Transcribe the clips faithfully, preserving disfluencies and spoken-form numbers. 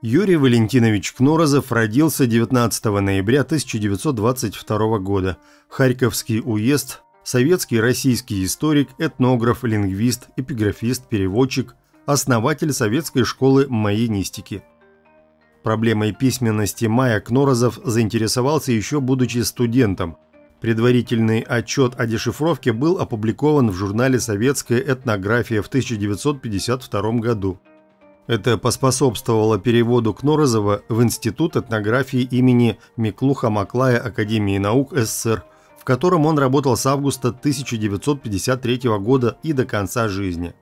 Юрий Валентинович Кнорозов родился девятнадцатого ноября тысяча девятьсот двадцать второго года. Харьковский уезд, советский российский историк, этнограф, лингвист, эпиграфист, переводчик, основатель советской школы майянистики. Проблемой письменности майя Кнорозов заинтересовался еще будучи студентом. Предварительный отчет о дешифровке был опубликован в журнале «Советская этнография» в тысяча девятьсот пятьдесят втором году. Это поспособствовало переводу Кнорозова в Институт этнографии имени Миклуха Маклая Академии наук СССР, в котором он работал с августа тысяча девятьсот пятьдесят третьего года и до конца жизни.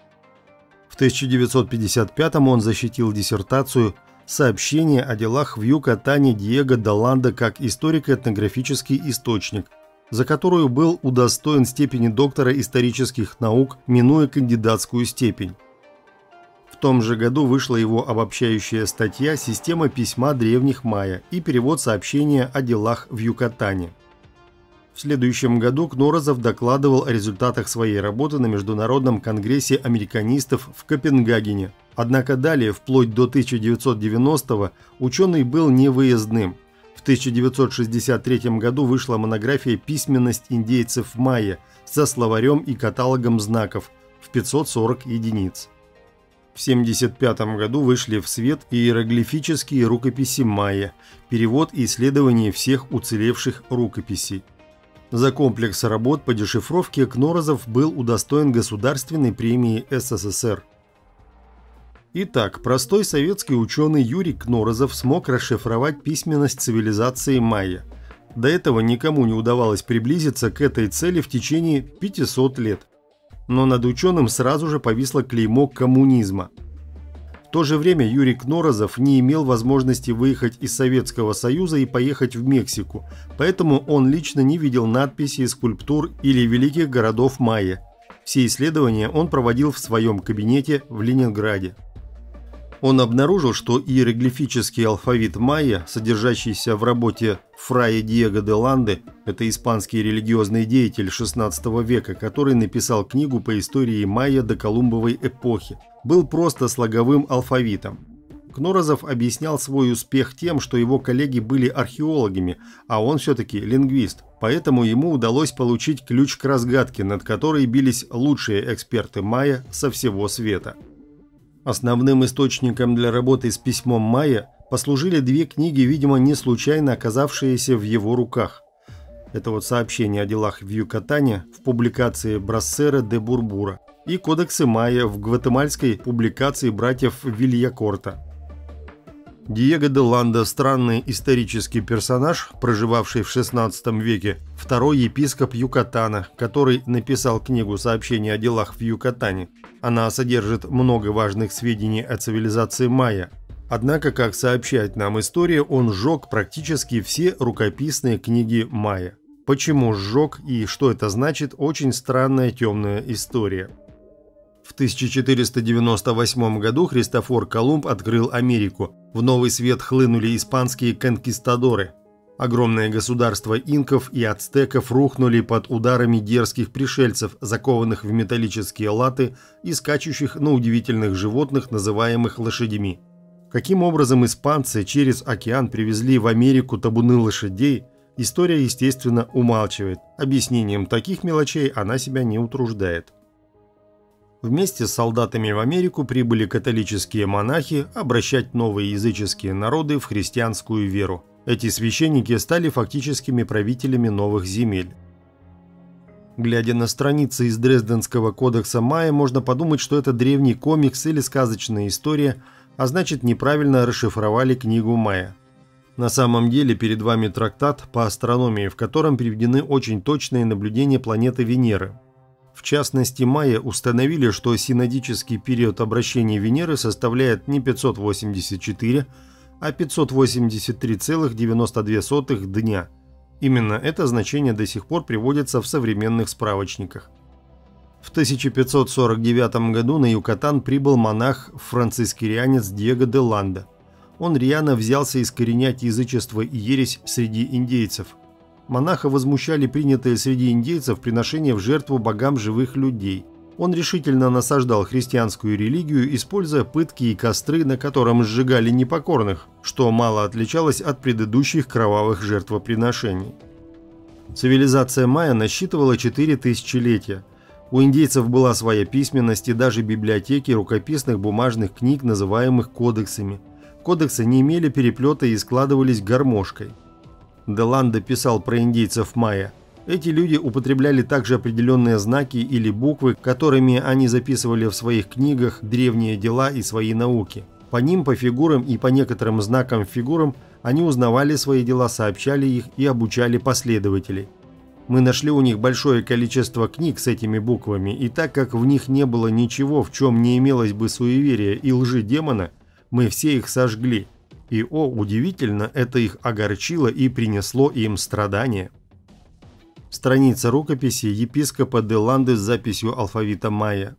В тысяча девятьсот пятьдесят пятом он защитил диссертацию «Сообщение о делах в Юкатане Диего де Ланда как историко-этнографический источник», за которую был удостоен степени доктора исторических наук, минуя кандидатскую степень. В том же году вышла его обобщающая статья «Система письма древних майя» и перевод сообщения о делах в Юкатане. В следующем году Кнорозов докладывал о результатах своей работы на Международном конгрессе американистов в Копенгагене. Однако далее, вплоть до тысяча девятьсот девяностого, ученый был невыездным. В тысяча девятьсот шестьдесят третьем году вышла монография «Письменность индейцев майя» со словарем и каталогом знаков в пятьсот сорок единиц. В тысяча девятьсот семьдесят пятом году вышли в свет иероглифические рукописи майя, перевод и исследование всех уцелевших рукописей. За комплекс работ по дешифровке Кнорозов был удостоен Государственной премии СССР. Итак, простой советский ученый Юрий Кнорозов смог расшифровать письменность цивилизации майя. До этого никому не удавалось приблизиться к этой цели в течение пятисот лет. Но над ученым сразу же повисло клеймо коммунизма. В то же время Юрий Кнорозов не имел возможности выехать из Советского Союза и поехать в Мексику, поэтому он лично не видел надписей, скульптур или великих городов майя. Все исследования он проводил в своем кабинете в Ленинграде. Он обнаружил, что иероглифический алфавит майя, содержащийся в работе Фрая Диего де Ланды, это испанский религиозный деятель шестнадцатого века, который написал книгу по истории майя до Колумбовой эпохи, был просто слоговым алфавитом. Кнорозов объяснял свой успех тем, что его коллеги были археологами, а он все-таки лингвист, поэтому ему удалось получить ключ к разгадке, над которой бились лучшие эксперты майя со всего света. Основным источником для работы с письмом майя послужили две книги, видимо, не случайно оказавшиеся в его руках. Это вот сообщение о делах в Юкатане в публикации Брассера де Бурбура и кодексы майя в гватемальской публикации братьев Вильякорта. Диего де Ланда – странный исторический персонаж, проживавший в шестнадцатом веке, второй епископ Юкатана, который написал книгу «Сообщение о делах в Юкатане». Она содержит много важных сведений о цивилизации майя. Однако, как сообщает нам история, он сжег практически все рукописные книги майя. Почему сжег и что это значит – очень странная темная история. В тысяча четыреста девяносто восьмом году Христофор Колумб открыл Америку. В новый свет хлынули испанские конкистадоры. Огромные государства инков и ацтеков рухнули под ударами дерзких пришельцев, закованных в металлические латы и скачущих на удивительных животных, называемых лошадьми. Каким образом испанцы через океан привезли в Америку табуны лошадей, история, естественно, умалчивает. Объяснением таких мелочей она себя не утруждает. Вместе с солдатами в Америку прибыли католические монахи обращать новые языческие народы в христианскую веру. Эти священники стали фактическими правителями новых земель. Глядя на страницы из Дрезденского кодекса майя, можно подумать, что это древний комикс или сказочная история, а значит, неправильно расшифровали книгу майя. На самом деле перед вами трактат по астрономии, в котором приведены очень точные наблюдения планеты Венеры. В частности, майя установили, что синодический период обращения Венеры составляет не пятьсот восемьдесят четыре, а пятьсот восемьдесят три целых девяносто две сотых дня. Именно это значение до сих пор приводится в современных справочниках. В тысяча пятьсот сорок девятом году на Юкатан прибыл монах-францискирианец Диего де Ланда. Он рьяно взялся искоренять язычество и ересь среди индейцев. Монаха возмущали принятые среди индейцев приношения в жертву богам живых людей. Он решительно насаждал христианскую религию, используя пытки и костры, на котором сжигали непокорных, что мало отличалось от предыдущих кровавых жертвоприношений. Цивилизация майя насчитывала четыре тысячелетия. У индейцев была своя письменность и даже библиотеки рукописных бумажных книг, называемых кодексами. Кодексы не имели переплета и складывались гармошкой. Деландо писал про индейцев майя. Эти люди употребляли также определенные знаки или буквы, которыми они записывали в своих книгах древние дела и свои науки. По ним, по фигурам и по некоторым знакам фигурам они узнавали свои дела, сообщали их и обучали последователей. Мы нашли у них большое количество книг с этими буквами, и так как в них не было ничего, в чем не имелось бы суеверия и лжи демона, мы все их сожгли. И, о, удивительно, это их огорчило и принесло им страдания. Страница рукописи епископа Деланды с записью алфавита майя.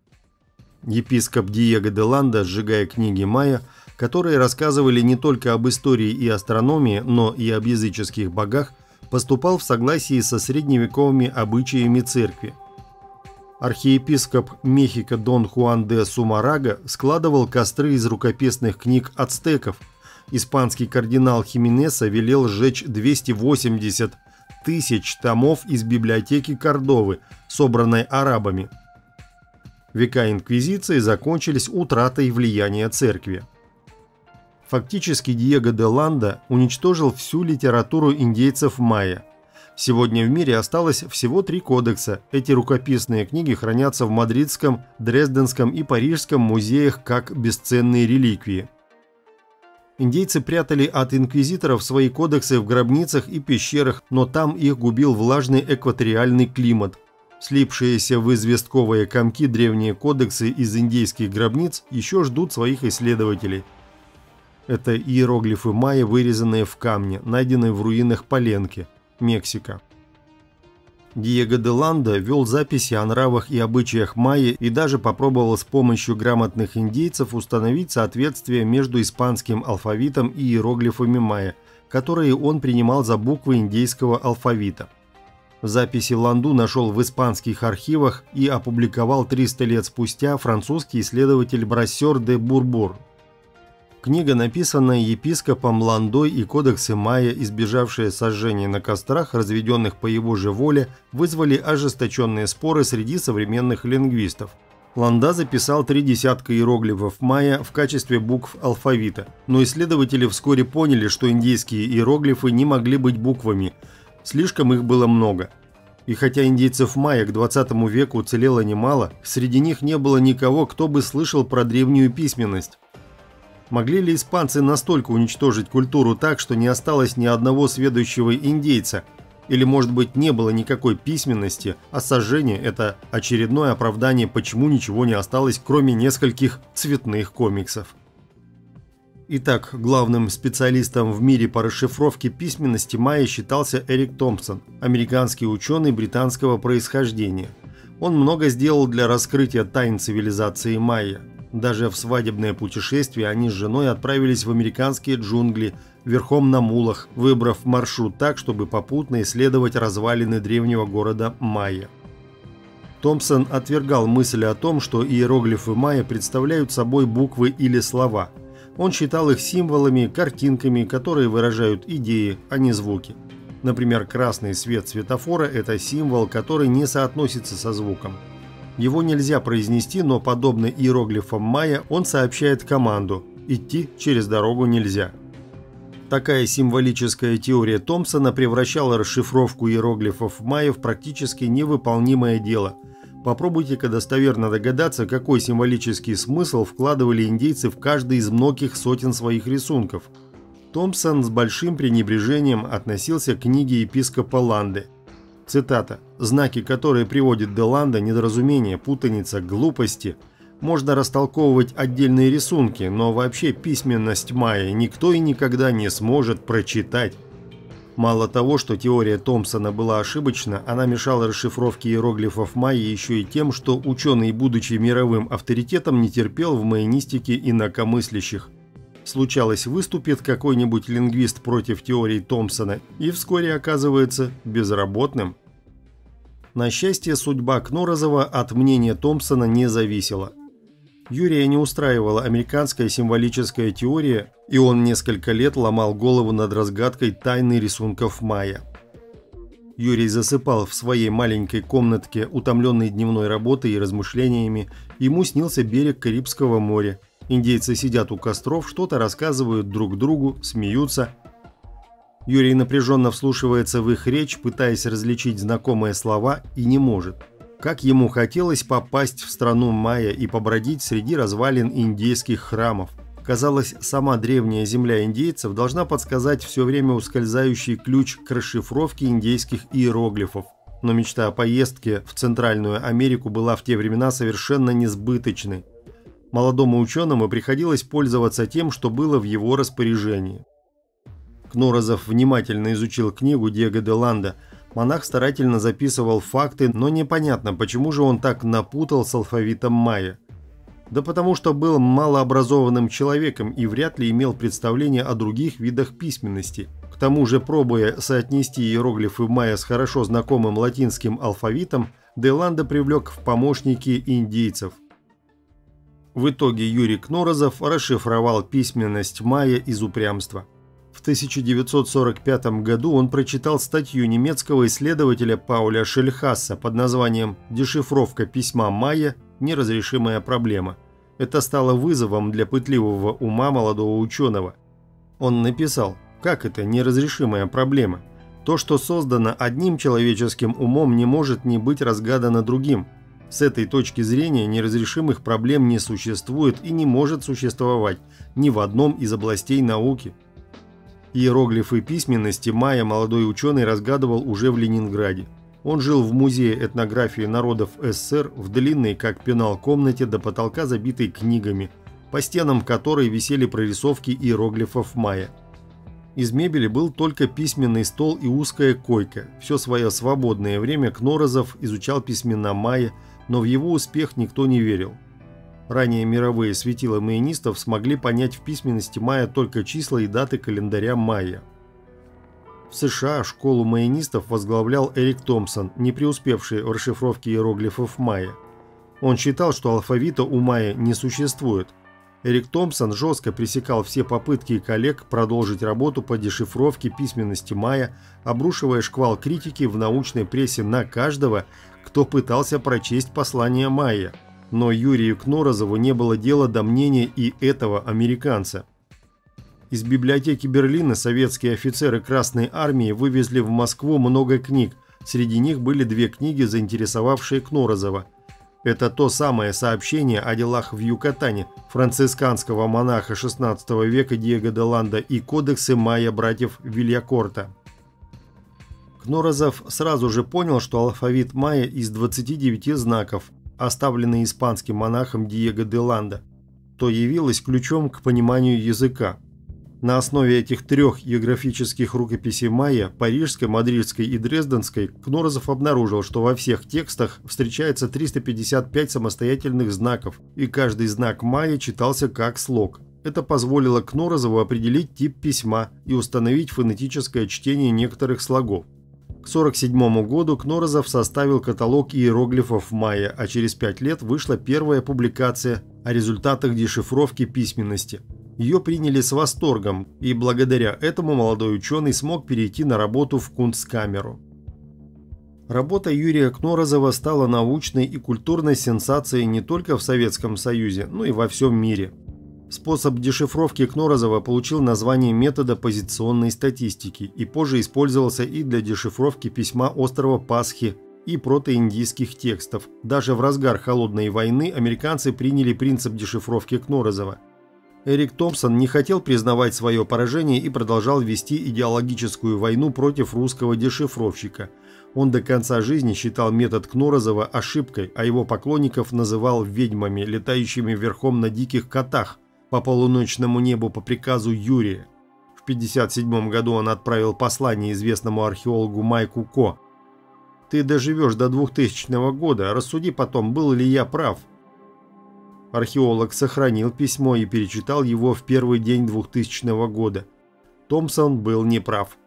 Епископ Диего Деланда, сжигая книги майя, которые рассказывали не только об истории и астрономии, но и об языческих богах, поступал в согласии со средневековыми обычаями церкви. Архиепископ Мехико Дон Хуан де Сумарага складывал костры из рукописных книг ацтеков. Испанский кардинал Хименеса велел сжечь двести восемьдесят тысяч томов из библиотеки Кордовы, собранной арабами. Века инквизиции закончились утратой влияния церкви. Фактически Диего Деланда уничтожил всю литературу индейцев майя. Сегодня в мире осталось всего три кодекса. Эти рукописные книги хранятся в Мадридском, Дрезденском и Парижском музеях как бесценные реликвии. Индейцы прятали от инквизиторов свои кодексы в гробницах и пещерах, но там их губил влажный экваториальный климат. Слипшиеся в известковые комки древние кодексы из индейских гробниц еще ждут своих исследователей. Это иероглифы майя, вырезанные в камне, найденные в руинах Паленки, Мексика. Диего Деланда вел записи о нравах и обычаях майя и даже попробовал с помощью грамотных индейцев установить соответствие между испанским алфавитом и иероглифами майя, которые он принимал за буквы индейского алфавита. Записи Ланду нашел в испанских архивах и опубликовал триста лет спустя французский исследователь Брассер де Бурбур. Книга, написанная епископом Ландой, и кодексы майя, избежавшие сожжения на кострах, разведенных по его же воле, вызвали ожесточенные споры среди современных лингвистов. Ланда записал три десятка иероглифов майя в качестве букв алфавита, но исследователи вскоре поняли, что индейские иероглифы не могли быть буквами, слишком их было много. И хотя индейцев майя к двадцатому веку уцелело немало, среди них не было никого, кто бы слышал про древнюю письменность. Могли ли испанцы настолько уничтожить культуру так, что не осталось ни одного сведущего индейца? Или, может быть, не было никакой письменности, а сожжение – это очередное оправдание, почему ничего не осталось, кроме нескольких цветных комиксов? Итак, главным специалистом в мире по расшифровке письменности майя считался Эрик Томпсон, американский ученый британского происхождения. Он много сделал для раскрытия тайн цивилизации майя. Даже в свадебное путешествие они с женой отправились в американские джунгли верхом на мулах, выбрав маршрут так, чтобы попутно исследовать развалины древнего города майя. Томпсон отвергал мысль о том, что иероглифы майя представляют собой буквы или слова. Он считал их символами, картинками, которые выражают идеи, а не звуки. Например, красный свет светофора – это символ, который не соотносится со звуком. Его нельзя произнести, но подобно иероглифам майя он сообщает команду «идти через дорогу нельзя». Такая символическая теория Томпсона превращала расшифровку иероглифов майя в практически невыполнимое дело. Попробуйте-ка достоверно догадаться, какой символический смысл вкладывали индейцы в каждый из многих сотен своих рисунков. Томпсон с большим пренебрежением относился к книге епископа Ланды. Цитата. «Знаки, которые приводит Деланда, недоразумения, путаница, глупости. Можно растолковывать отдельные рисунки, но вообще письменность майя никто и никогда не сможет прочитать». Мало того, что теория Томпсона была ошибочна, она мешала расшифровке иероглифов майя еще и тем, что ученый, будучи мировым авторитетом, не терпел в майянистике инакомыслящих. Случалось, выступит какой-нибудь лингвист против теории Томпсона и вскоре оказывается безработным. На счастье, судьба Кнорозова от мнения Томпсона не зависела. Юрия не устраивала американская символическая теория, и он несколько лет ломал голову над разгадкой тайны рисунков майя. Юрий засыпал в своей маленькой комнатке, утомленный дневной работой и размышлениями. Ему снился берег Карибского моря. Индейцы сидят у костров, что-то рассказывают друг другу, смеются. Юрий напряженно вслушивается в их речь, пытаясь различить знакомые слова, и не может. Как ему хотелось попасть в страну майя и побродить среди развалин индейских храмов. Казалось, сама древняя земля индейцев должна подсказать все время ускользающий ключ к расшифровке индейских иероглифов. Но мечта о поездке в Центральную Америку была в те времена совершенно несбыточной. Молодому ученому приходилось пользоваться тем, что было в его распоряжении. Кнорозов внимательно изучил книгу Диего де Ланда. Монах старательно записывал факты, но непонятно, почему же он так напутал с алфавитом майя. Да потому что был малообразованным человеком и вряд ли имел представление о других видах письменности. К тому же, пробуя соотнести иероглифы майя с хорошо знакомым латинским алфавитом, де Ланда привлек в помощники индейцев. В итоге Юрий Кнорозов расшифровал письменность майя из упрямства. В тысяча девятьсот сорок пятом году он прочитал статью немецкого исследователя Пауля Шельхасса под названием «Дешифровка письма майя. Неразрешимая проблема». Это стало вызовом для пытливого ума молодого ученого. Он написал: «Как это неразрешимая проблема? То, что создано одним человеческим умом, не может не быть разгадано другим. С этой точки зрения неразрешимых проблем не существует и не может существовать ни в одном из областей науки». Иероглифы письменности майя молодой ученый разгадывал уже в Ленинграде. Он жил в музее этнографии народов СССР в длинной, как пенал, комнате до потолка, забитой книгами, по стенам которой висели прорисовки иероглифов майя. Из мебели был только письменный стол и узкая койка. Все свое свободное время Кнорозов изучал письмена майя, но в его успех никто не верил. Ранее мировые светила майянистов смогли понять в письменности майя только числа и даты календаря майя. В США школу майянистов возглавлял Эрик Томпсон, не преуспевший в расшифровке иероглифов майя. Он считал, что алфавита у майя не существует. Эрик Томпсон жестко пресекал все попытки коллег продолжить работу по дешифровке письменности майя, обрушивая шквал критики в научной прессе на каждого, кто пытался прочесть послание майя. Но Юрию Кнорозову не было дела до мнения и этого американца. Из библиотеки Берлина советские офицеры Красной Армии вывезли в Москву много книг. Среди них были две книги, заинтересовавшие Кнорозова. Это то самое сообщение о делах в Юкатане францисканского монаха шестнадцатого века Диего де Ланда и кодексы майя братьев Вильякорта. Кнорозов сразу же понял, что алфавит майя из двадцати девяти знаков, оставленный испанским монахом Диего де Ланда, то явилось ключом к пониманию языка. На основе этих трех иероглифических рукописей майя, парижской, мадридской и дрезденской, Кнорозов обнаружил, что во всех текстах встречается триста пятьдесят пять самостоятельных знаков, и каждый знак майя читался как слог. Это позволило Кнорозову определить тип письма и установить фонетическое чтение некоторых слогов. К сорок седьмому году Кнорозов составил каталог иероглифов майя, а через пять лет вышла первая публикация о результатах дешифровки письменности. Ее приняли с восторгом, и благодаря этому молодой ученый смог перейти на работу в Кунсткамеру. Работа Юрия Кнорозова стала научной и культурной сенсацией не только в Советском Союзе, но и во всем мире. Способ дешифровки Кнорозова получил название метода позиционной статистики и позже использовался и для дешифровки письма острова Пасхи и протоиндийских текстов. Даже в разгар холодной войны американцы приняли принцип дешифровки Кнорозова. Эрик Томпсон не хотел признавать свое поражение и продолжал вести идеологическую войну против русского дешифровщика. Он до конца жизни считал метод Кнорозова ошибкой, а его поклонников называл ведьмами, летающими верхом на диких котах по полуночному небу по приказу Юрия. В пятьдесят седьмом году он отправил послание известному археологу Майку Ко. «Ты доживешь до двухтысячного года, рассуди потом, был ли я прав». Археолог сохранил письмо и перечитал его в первый день двухтысячного года. Томпсон был неправ.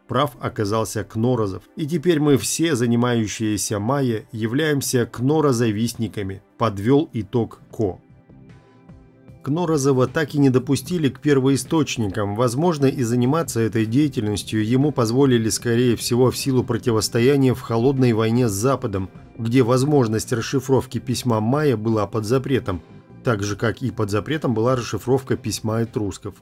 Прав оказался Кнорозов. И теперь мы все, занимающиеся майя, являемся кнорозавистниками, подвел итог Ко. Кнорозова так и не допустили к первоисточникам. Возможно, и заниматься этой деятельностью ему позволили, скорее всего, в силу противостояния в холодной войне с Западом, где возможность расшифровки письма майя была под запретом, так же, как и под запретом была расшифровка письма этрусков.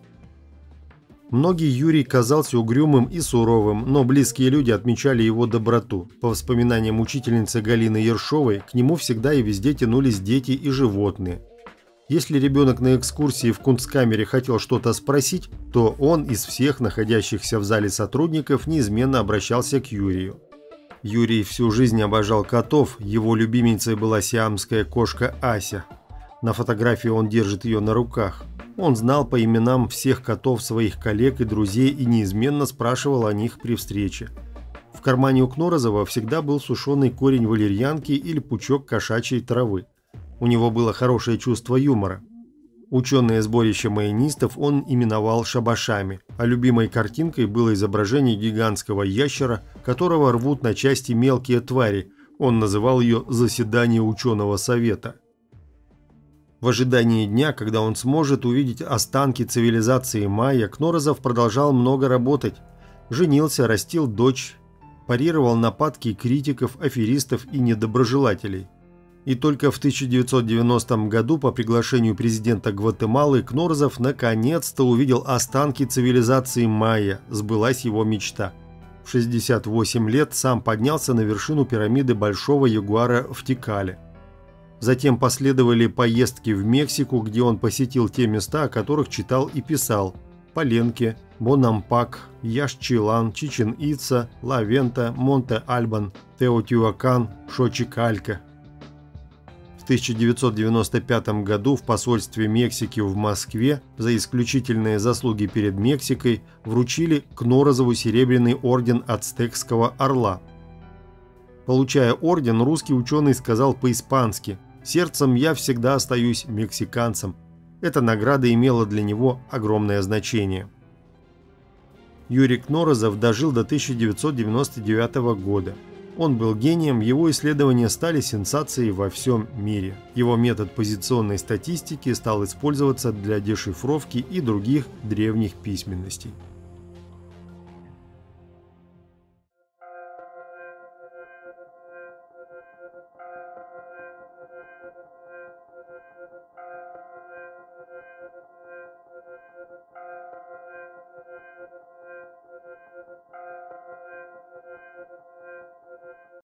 Многие Юрий казался угрюмым и суровым, но близкие люди отмечали его доброту. По воспоминаниям учительницы Галины Ершовой, к нему всегда и везде тянулись дети и животные. Если ребенок на экскурсии в Кунсткамере хотел что-то спросить, то он из всех находящихся в зале сотрудников неизменно обращался к Юрию. Юрий всю жизнь обожал котов, его любимицей была сиамская кошка Ася. На фотографии он держит ее на руках. Он знал по именам всех котов своих коллег и друзей и неизменно спрашивал о них при встрече. В кармане у Кнорозова всегда был сушеный корень валерьянки или пучок кошачьей травы. У него было хорошее чувство юмора. Ученое сборище майянистов он именовал шабашами, а любимой картинкой было изображение гигантского ящера, которого рвут на части мелкие твари. Он называл ее «заседание ученого совета». В ожидании дня, когда он сможет увидеть останки цивилизации майя, Кнорозов продолжал много работать. Женился, растил дочь, парировал нападки критиков, аферистов и недоброжелателей. И только в тысяча девятьсот девяностом году по приглашению президента Гватемалы Кнорозов наконец-то увидел останки цивилизации майя, сбылась его мечта. В шестьдесят восемь лет сам поднялся на вершину пирамиды Большого Ягуара в Тикале. Затем последовали поездки в Мексику, где он посетил те места, о которых читал и писал: Паленке, Бонампак, Яшчилан, Чичен-Ица, Ла-Вента, Монте-Альбан, Теотиуакан, Шочикалька. В тысяча девятьсот девяносто пятом году в посольстве Мексики в Москве за исключительные заслуги перед Мексикой вручили Кнорозову серебряный орден Ацтекского орла. Получая орден, русский ученый сказал по-испански: «Сердцем я всегда остаюсь мексиканцем». Эта награда имела для него огромное значение. Юрий Кнорозов дожил до тысяча девятьсот девяносто девятого года. Он был гением, его исследования стали сенсацией во всем мире. Его метод позиционной статистики стал использоваться для дешифровки и других древних письменностей.